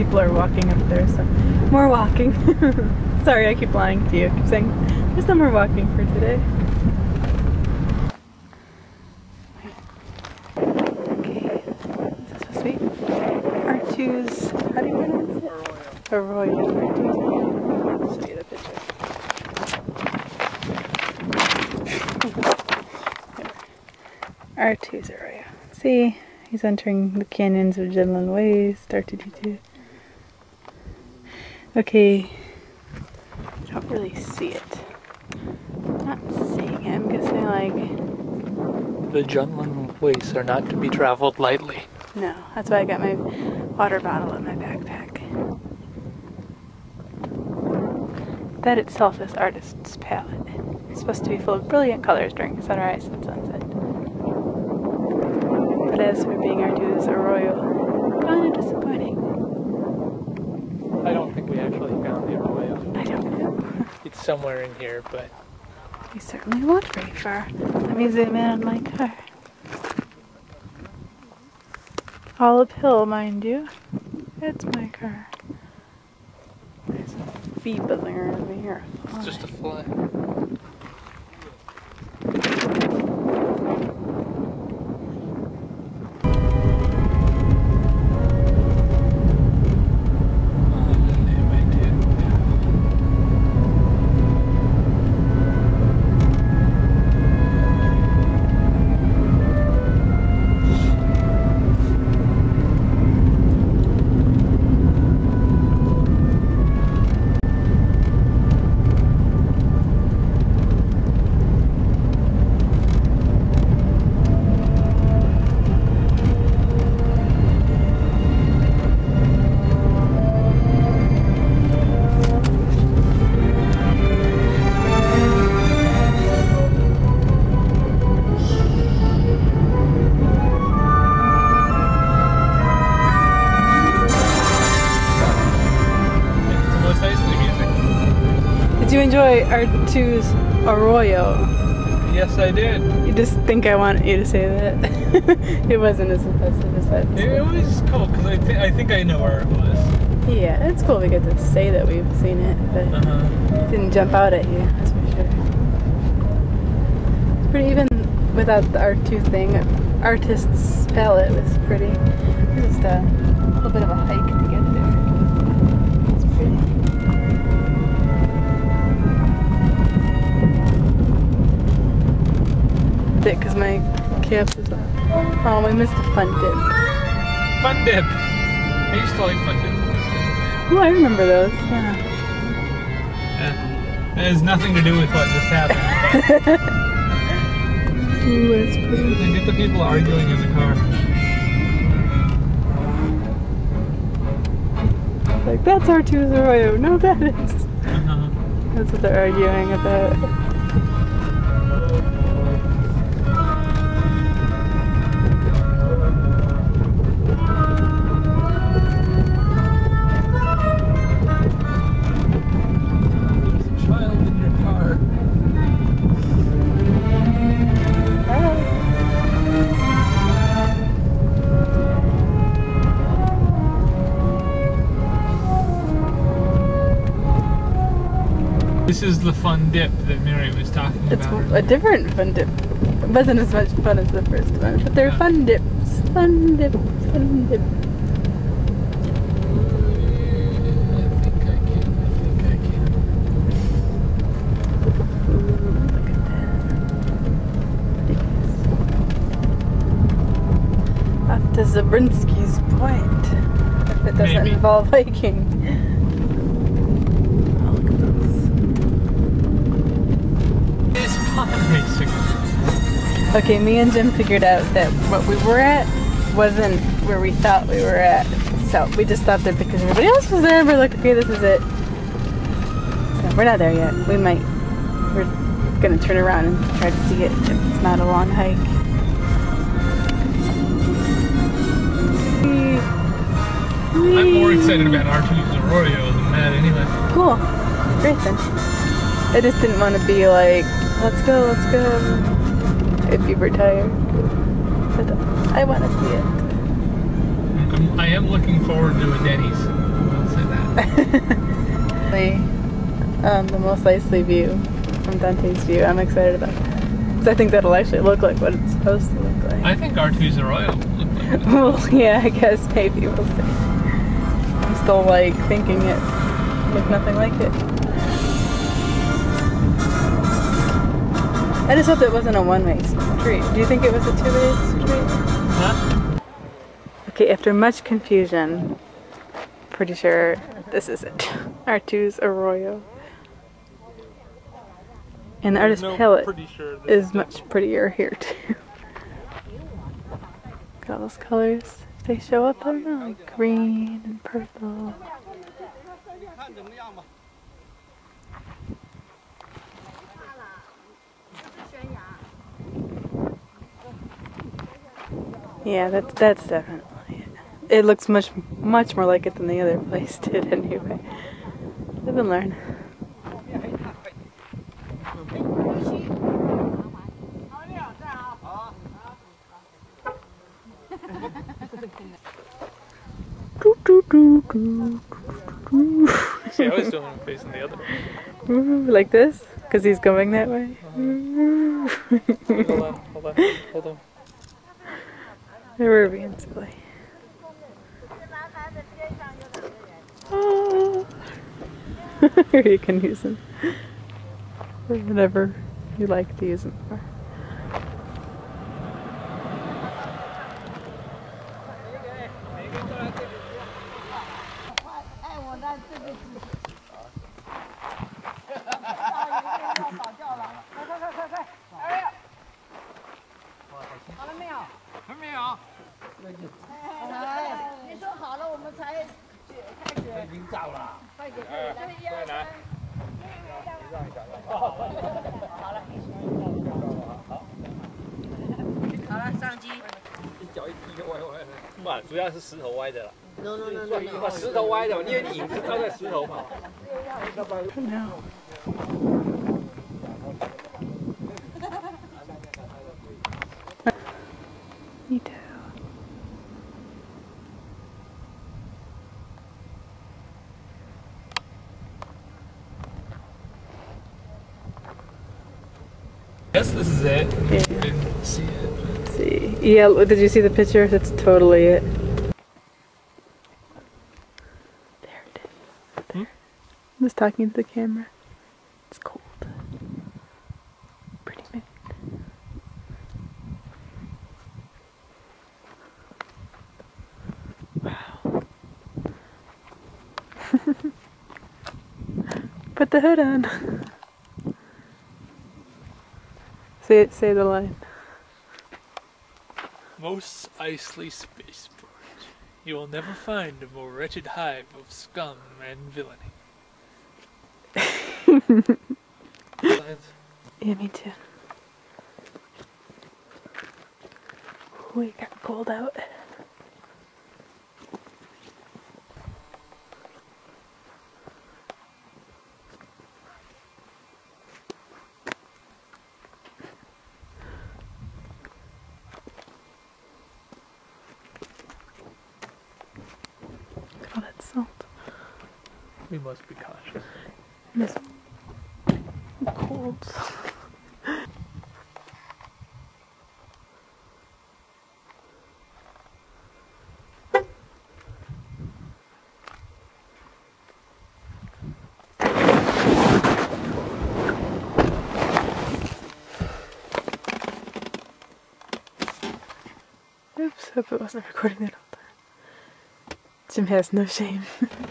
people are walking up there, so more walking. Sorry, I keep lying to you. I keep saying there's no more walking for today. Okay, this is supposed to be Artoo's, how do you pronounce it? Arroyo. Artoo's. Show you the picture. Artoo's Arroyo. See, he's entering the canyons of Genland Ways, Artoo. Okay, I don't really see it. I'm not seeing it. I'm guessing like... The Genland Ways are not to be traveled lightly. No, that's why I got my water bottle in my backpack. That itself is artist's palette. It's supposed to be full of brilliant colors during sunrise and sunset. But as for being Artoo's Arroyo, kind of disappointing. I don't think we actually found the Arroyo. I don't know. It's somewhere in here, but... We certainly walked very far. Let me zoom in on my car. All uphill, mind you. It's my car. There's a bee buzzing around me here. It's just a fly. Did you enjoy Artoo's Arroyo? Yes, I did. You just think I want you to say that? It wasn't as impressive as that. It was cool, because I think I know where it was. Yeah, it's cool we get to say that we've seen it, but it didn't jump out at you, that's for sure. It's pretty, even without the Artoo thing, artist's palette was pretty. It was just a little bit of a hike to get there. It's pretty. Because my caps is off. Oh, we missed a fun dip. Fun dip! I used to like fun dip. Oh, I remember those, yeah. It has nothing to do with what just happened. Ooh, that's pretty. And get the people arguing in the car. Like, that's Artoo's Arroyo. No, that is. That's what they're arguing about. This is the fun dip that Mary was talking about. It's a different fun dip. It wasn't as much fun as the first one, but they're fun dips. Fun dip, fun dip. I think I can. Look at that. Off to Zabrinsky's Point. If it doesn't involve hiking. Okay, me and Jim figured out that what we were at wasn't where we thought we were at. So we just stopped there because everybody else was there and we're like, okay, this is it. So we're not there yet. We're gonna turn around and try to see it if it's not a long hike. I'm more excited about Artoo's Arroyo than that anyway. Cool. Great then. I just didn't want to be like, let's go, if you were tired. But I want to see it. I am looking forward to a Denny's. I'll say that. The most Eisley view from Dante's view. I'm excited about that. Because I think that'll actually look like what it's supposed to look like. I think Artoo's Arroyo will look like it. Well, yeah, I guess maybe we'll see. I'm still like thinking it looked nothing like it. I just hope it wasn't a one-way street. Do you think it was a two-way street? Huh? Okay, after much confusion, pretty sure this is it. Artoo's Arroyo. And the artist palette is much prettier here too. Look at all those colors. They show up, I don't know, like green and purple. Yeah, that's definitely it. It looks much more like it than the other place did anyway. Live and learn. See, I was doing him facing the other way. Like this? Because he's going that way? Hold on. They were being silly. Oh. You can use them for whatever you like to use them for. 主要是石头歪的啦。把石头歪的，因为你影子照在石头嘛。 Neato. Guess this is it. Yeah. Didn't see it. See. Yeah, did you see the picture? That's totally it. There it is. There. I'm just talking to the camera. It's cold. Pretty minute. Wow. Put the hood on. Say the line. Most Eisley Spaceport. You will never find a more wretched hive of scum and villainy. Yeah, me too. Ooh, it got cold out. Look at all that salt. We must be cautious. It's cold. Oops, hope it wasn't recording that all the time. Jim has no shame.